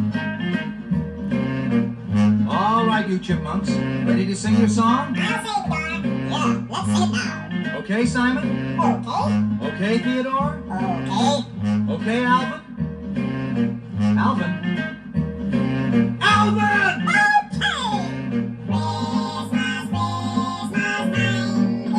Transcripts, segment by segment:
All right, you chipmunks. Ready to sing your song? I'll sing, Dora. Yeah, let's sing it now. Okay, Simon? Okay. Okay, Theodore? Okay. Okay, Alvin? Alvin? Alvin! Okay! Christmas, Christmas, time is here.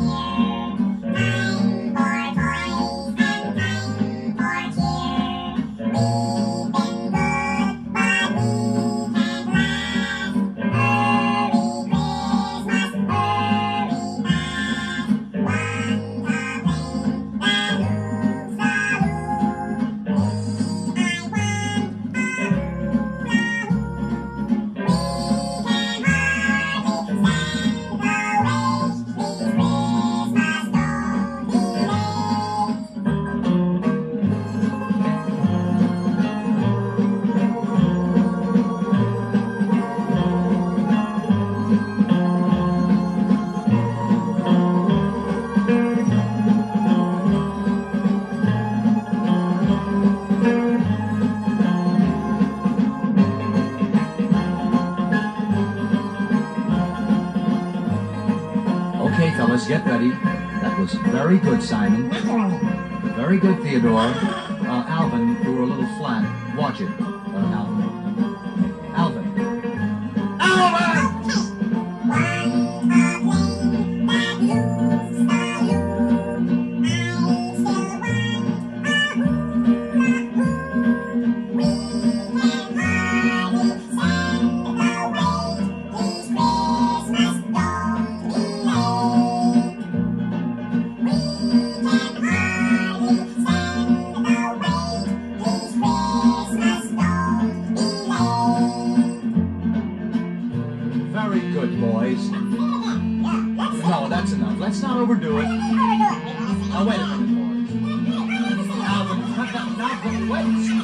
Time for toys and time for cheer. We've been good, but we can't last. Hurry, Christmas, hurry back. One complaint that moves the loop. Me, I want a hula hoop. We can hardly stand the wait. These Christmas don't delay. Okay, fellas, get ready. That was very good, Simon. Very good, Theodore. Alvin, you were a little flat. Watch it, Alvin. Alvin. Alvin! One complaint that moves the loop. I still want a hula hoop. We can hardly stand the wait. These Christmas don't delay. We can hardly stand the wait. These Christmas don't delay. Very good, boys. No, that's enough. Let's not overdo it. Now, wait a minute, boys. Alvin, wait.